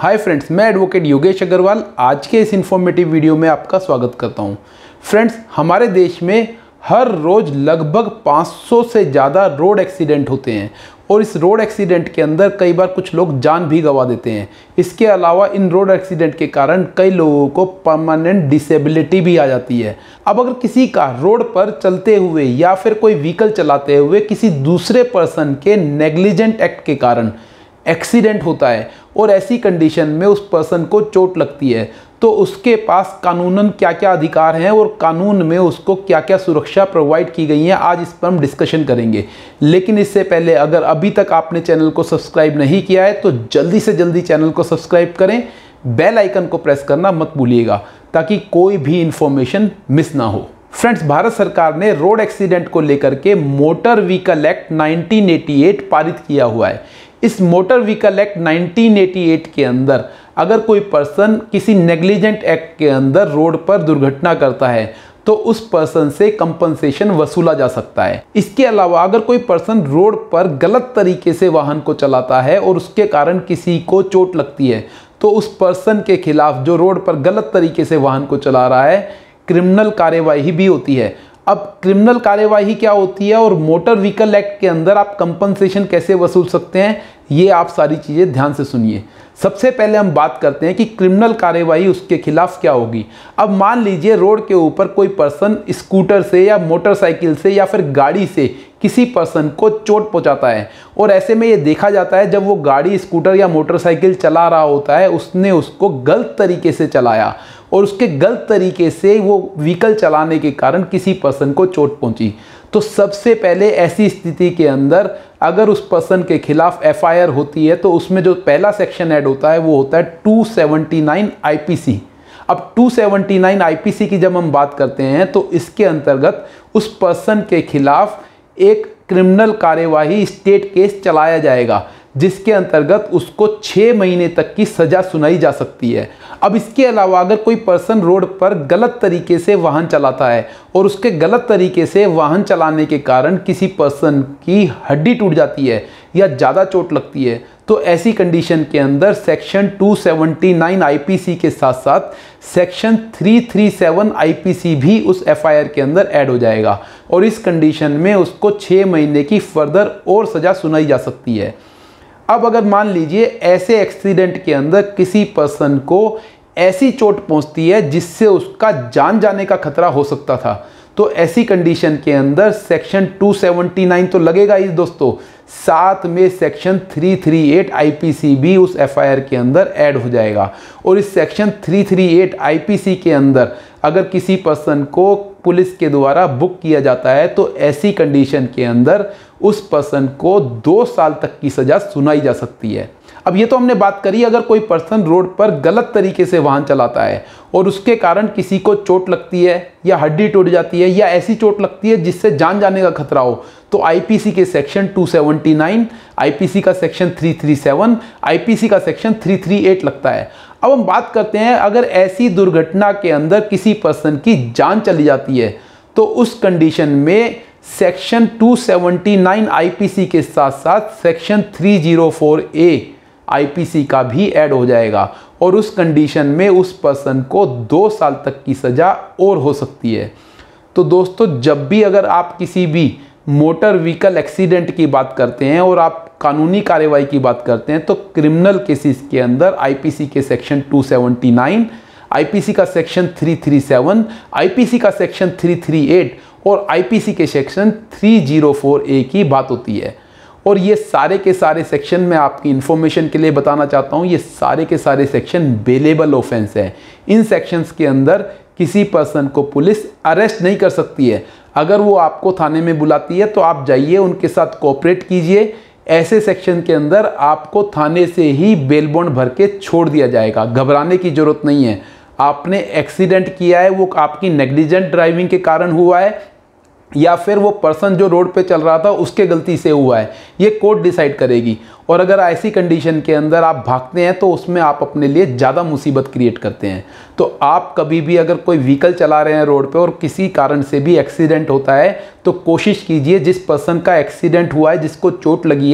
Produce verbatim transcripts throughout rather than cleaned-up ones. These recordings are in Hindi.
हाय फ्रेंड्स, मैं एडवोकेट योगेश अग्रवाल आज के इस इन्फॉर्मेटिव वीडियो में आपका स्वागत करता हूं। फ्रेंड्स, हमारे देश में हर रोज़ लगभग पाँच सौ से ज़्यादा रोड एक्सीडेंट होते हैं और इस रोड एक्सीडेंट के अंदर कई बार कुछ लोग जान भी गंवा देते हैं। इसके अलावा इन रोड एक्सीडेंट के कारण कई लोगों को परमानेंट डिसेबिलिटी भी आ जाती है। अब अगर किसी का रोड पर चलते हुए या फिर कोई व्हीकल चलाते हुए किसी दूसरे पर्सन के नेग्लिजेंट एक्ट के कारण एक्सीडेंट होता है और ऐसी कंडीशन में उस पर्सन को चोट लगती है, तो उसके पास कानूनन क्या क्या अधिकार हैं और कानून में उसको क्या क्या सुरक्षा प्रोवाइड की गई है, आज इस पर हम डिस्कशन करेंगे। लेकिन इससे पहले अगर अभी तक आपने चैनल को सब्सक्राइब नहीं किया है तो जल्दी से जल्दी चैनल को सब्सक्राइब करें, बेल आइकन को प्रेस करना मत भूलिएगा ताकि कोई भी इंफॉर्मेशन मिस ना हो। फ्रेंड्स, भारत सरकार ने रोड एक्सीडेंट को लेकर के motor vehicle act nineteen eighty eight पारित किया हुआ है। इस motor vehicle act nineteen eighty eight के अंदर अगर कोई पर्सन किसी नेग्लिजेंट एक्ट के अंदर रोड पर दुर्घटना करता है तो उस पर्सन से कंपनसेशन वसूला जा सकता है। इसके अलावा अगर कोई पर्सन रोड पर गलत तरीके से वाहन को चलाता है और उसके कारण किसी को चोट लगती है तो उस पर्सन के खिलाफ जो रोड पर गलत तरीके से वाहन को चला रहा है क्रिमिनल कार्यवाही भी होती है। अब क्रिमिनल कार्यवाही क्या होती है और मोटर व्हीकल एक्ट के अंदर आप कंपनसेशन कैसे वसूल सकते हैं, ये आप सारी चीज़ें ध्यान से सुनिए। सबसे पहले हम बात करते हैं कि क्रिमिनल कार्यवाही उसके खिलाफ क्या होगी। अब मान लीजिए रोड के ऊपर कोई पर्सन स्कूटर से या मोटरसाइकिल से या फिर गाड़ी से किसी पर्सन को चोट पहुंचाता है और ऐसे में ये देखा जाता है जब वो गाड़ी स्कूटर या मोटरसाइकिल चला रहा होता है उसने उसको गलत तरीके से चलाया और उसके गलत तरीके से वो व्हीकल चलाने के कारण किसी पर्सन को चोट पहुंची, तो सबसे पहले ऐसी स्थिति के अंदर अगर उस पर्सन के खिलाफ एफ आई आर होती है तो उसमें जो पहला सेक्शन ऐड होता है वो होता है two seventy nine I P C. अब two seventy nine I P C की जब हम बात करते हैं तो इसके अंतर्गत उस पर्सन के खिलाफ एक क्रिमिनल कार्यवाही स्टेट केस चलाया जाएगा जिसके अंतर्गत उसको छः महीने तक की सज़ा सुनाई जा सकती है। अब इसके अलावा अगर कोई पर्सन रोड पर गलत तरीके से वाहन चलाता है और उसके गलत तरीके से वाहन चलाने के कारण किसी पर्सन की हड्डी टूट जाती है या ज़्यादा चोट लगती है तो ऐसी कंडीशन के अंदर section two seventy nine I P C के साथ साथ section three three seven I P C भी उस एफ आई आर के अंदर ऐड हो जाएगा और इस कंडीशन में उसको छः महीने की फर्दर और सज़ा सुनाई जा सकती है। अब अगर मान लीजिए ऐसे एक्सीडेंट के अंदर किसी पर्सन को ऐसी चोट पहुंचती है जिससे उसका जान जाने का खतरा हो सकता था, तो ऐसी कंडीशन के अंदर सेक्शन टू सेवेंटी नाइन तो लगेगा ही दोस्तों, साथ में section three three eight I P C भी उस एफ आई आर के अंदर ऐड हो जाएगा। और इस section three three eight I P C के अंदर अगर किसी पर्सन को पुलिस के द्वारा बुक किया जाता है तो ऐसी कंडीशन के अंदर उस पर्सन को दो साल तक की सज़ा सुनाई जा सकती है। अब ये तो हमने बात करी अगर कोई पर्सन रोड पर गलत तरीके से वाहन चलाता है और उसके कारण किसी को चोट लगती है या हड्डी टूट जाती है या ऐसी चोट लगती है जिससे जान जाने का खतरा हो तो आई पी सी के section two seventy nine, I P C का section three three seven, I P C का सेक्शन थ्री थ्री एट लगता है। अब हम बात करते हैं अगर ऐसी दुर्घटना के अंदर किसी पर्सन की जान चली जाती है तो उस कंडीशन में section two seventy nine I P C के साथ साथ section three zero four A I P C का भी ऐड हो जाएगा और उस कंडीशन में उस पर्सन को दो साल तक की सज़ा और हो सकती है। तो दोस्तों, जब भी अगर आप किसी भी मोटर व्हीकल एक्सीडेंट की बात करते हैं और आप कानूनी कार्यवाही की बात करते हैं तो क्रिमिनल केसेस के अंदर आई पी सी के section two seventy nine, I P C का section three three seven, I P C का सेक्शन थ्री थ्री एट और आई पी सी के section three zero four A की बात होती है। और ये सारे के सारे सेक्शन मैं आपकी इन्फॉर्मेशन के लिए बताना चाहता हूँ, ये सारे के सारे सेक्शन बेलेबल ऑफेंस है। इन सेक्शंस के अंदर किसी पर्सन को पुलिस अरेस्ट नहीं कर सकती है। अगर वो आपको थाने में बुलाती है तो आप जाइए, उनके साथ कोऑपरेट कीजिए। ऐसे सेक्शन के अंदर आपको थाने से ही बेल बॉन्ड भर के छोड़ दिया जाएगा, घबराने की ज़रूरत नहीं है। आपने एक्सीडेंट किया है वो आपकी नेग्लिजेंट ड्राइविंग के कारण हुआ है या फिर वो पर्सन जो रोड पे चल रहा था उसके गलती से हुआ है, ये कोर्ट डिसाइड करेगी। और अगर ऐसी कंडीशन के अंदर आप भागते हैं तो उसमें आप अपने लिए ज़्यादा मुसीबत क्रिएट करते हैं। तो आप कभी भी अगर कोई व्हीकल चला रहे हैं रोड पे और किसी कारण से भी एक्सीडेंट होता है तो कोशिश कीजिए जिस पर्सन का एक्सीडेंट हुआ है, जिसको चोट लगी है,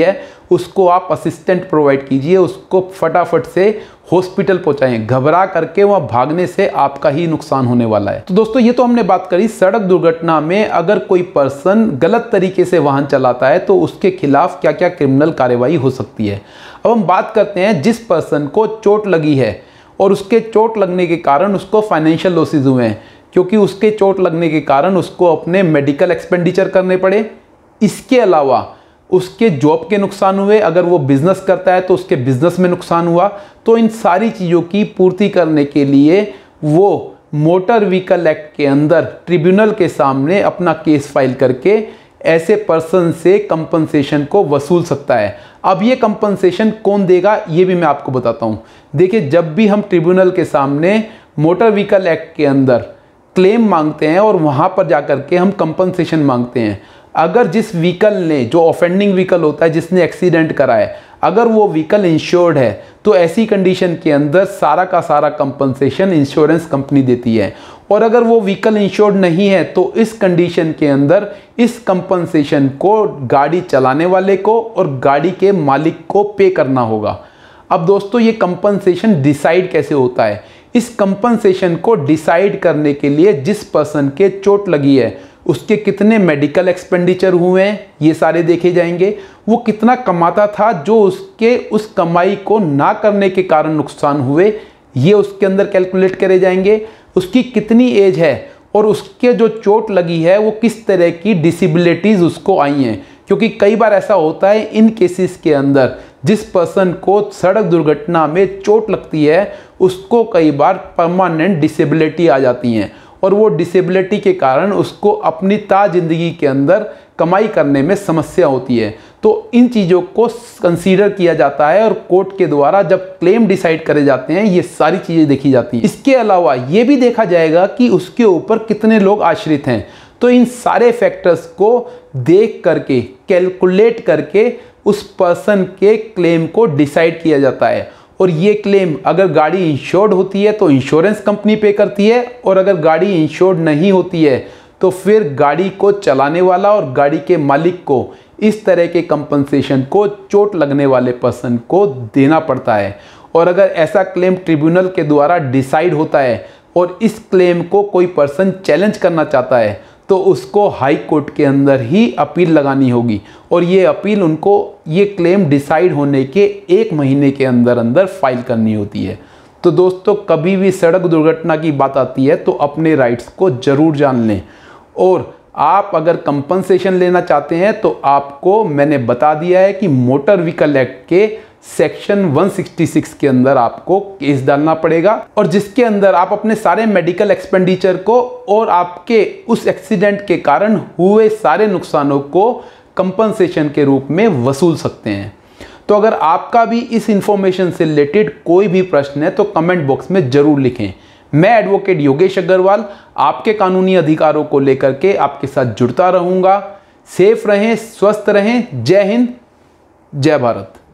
उसको आप असिस्टेंट प्रोवाइड कीजिए, उसको फटाफट से हॉस्पिटल पहुंचाएं। घबरा करके वहाँ भागने से आपका ही नुकसान होने वाला है। तो दोस्तों ये तो हमने बात करी सड़क दुर्घटना में अगर कोई पर्सन गलत तरीके से वाहन चलाता है तो उसके खिलाफ क्या क्या क्रिमिनल कार्रवाई हो सकती है। अब हम बात करते हैं जिस पर्सन को चोट लगी है और उसके चोट लगने के कारण उसको फाइनेंशियल लॉसेज हुए हैं, क्योंकि उसके चोट लगने के कारण उसको अपने मेडिकल एक्सपेंडिचर करने पड़े। इसके अलावा उसके जॉब के नुकसान हुए, अगर वो बिजनेस करता है तो उसके बिजनेस में नुकसान हुआ। तो इन सारी चीज़ों की पूर्ति करने के लिए वो मोटर व्हीकल एक्ट के अंदर ट्रिब्यूनल के सामने अपना केस फाइल करके ऐसे पर्सन से कंपनसेशन को वसूल सकता है। अब ये कंपनसेशन कौन देगा ये भी मैं आपको बताता हूँ। देखिए, जब भी हम ट्रिब्यूनल के सामने मोटर व्हीकल एक्ट के अंदर क्लेम मांगते हैं और वहाँ पर जाकर के हम कंपनसेशन मांगते हैं, अगर जिस व्हीकल ने, जो ऑफेंडिंग व्हीकल होता है जिसने एक्सीडेंट करा है, अगर वो व्हीकल इंश्योर्ड है तो ऐसी कंडीशन के अंदर सारा का सारा कंपनसेशन इंश्योरेंस कंपनी देती है। और अगर वो व्हीकल इंश्योर्ड नहीं है तो इस कंडीशन के अंदर इस कंपनसेशन को गाड़ी चलाने वाले को और गाड़ी के मालिक को पे करना होगा। अब दोस्तों ये कंपनसेशन डिसाइड कैसे होता है? इस कंपनसेशन को डिसाइड करने के लिए जिस पर्सन के चोट लगी है उसके कितने मेडिकल एक्सपेंडिचर हुए हैं ये सारे देखे जाएंगे, वो कितना कमाता था जो उसके उस कमाई को ना करने के कारण नुकसान हुए ये उसके अंदर कैलकुलेट करे जाएंगे, उसकी कितनी एज है और उसके जो चोट लगी है वो किस तरह की डिसेबिलिटीज़ उसको आई हैं। क्योंकि कई बार ऐसा होता है इन केसेस के अंदर जिस पर्सन को सड़क दुर्घटना में चोट लगती है उसको कई बार परमानेंट डिसेबिलिटी आ जाती हैं और वो डिसेबिलिटी के कारण उसको अपनी ता जिंदगी के अंदर कमाई करने में समस्या होती है। तो इन चीज़ों को कंसीडर किया जाता है और कोर्ट के द्वारा जब क्लेम डिसाइड करे जाते हैं ये सारी चीज़ें देखी जाती हैं। इसके अलावा ये भी देखा जाएगा कि उसके ऊपर कितने लोग आश्रित हैं। तो इन सारे फैक्टर्स को देख करके, कैलकुलेट करके उस पर्सन के क्लेम को डिसाइड किया जाता है। और ये क्लेम अगर गाड़ी इंश्योर्ड होती है तो इंश्योरेंस कंपनी पे करती है, और अगर गाड़ी इंश्योर्ड नहीं होती है तो फिर गाड़ी को चलाने वाला और गाड़ी के मालिक को इस तरह के कंपनसेशन को चोट लगने वाले पर्सन को देना पड़ता है। और अगर ऐसा क्लेम ट्रिब्यूनल के द्वारा डिसाइड होता है और इस क्लेम को कोई पर्सन चैलेंज करना चाहता है तो उसको हाई कोर्ट के अंदर ही अपील लगानी होगी, और ये अपील उनको ये क्लेम डिसाइड होने के एक महीने के अंदर अंदर फाइल करनी होती है। तो दोस्तों कभी भी सड़क दुर्घटना की बात आती है तो अपने राइट्स को ज़रूर जान लें। और आप अगर कंपनसेशन लेना चाहते हैं तो आपको मैंने बता दिया है कि मोटर व्हीकल एक्ट के सेक्शन एक सौ छियासठ के अंदर आपको केस डालना पड़ेगा, और जिसके अंदर आप अपने सारे मेडिकल एक्सपेंडिचर को और आपके उस एक्सीडेंट के कारण हुए सारे नुकसानों को कंपनसेशन के रूप में वसूल सकते हैं। तो अगर आपका भी इस इंफॉर्मेशन से रिलेटेड कोई भी प्रश्न है तो कमेंट बॉक्स में ज़रूर लिखें। मैं एडवोकेट योगेश अग्रवाल आपके कानूनी अधिकारों को लेकर के आपके साथ जुड़ता रहूँगा। सेफ रहें, स्वस्थ रहें। जय हिंद, जय भारत।